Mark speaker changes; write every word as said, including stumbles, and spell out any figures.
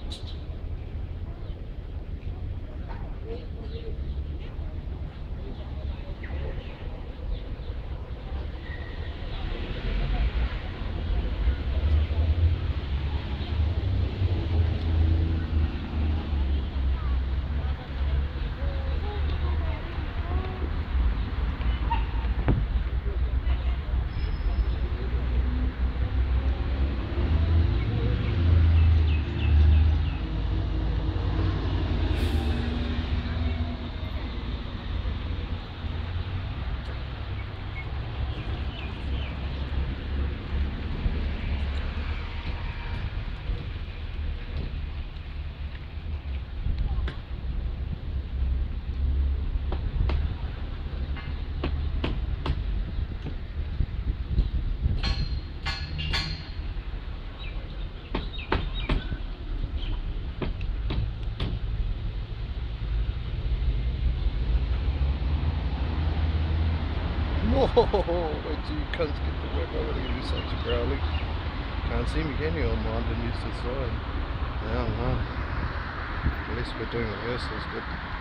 Speaker 1: Whoa, wait till you cunts get to work. I'm gonna give you such a growly. Can't see me, can you? I'm underneath the side. I don't know. At least we're doing rehearsals, good.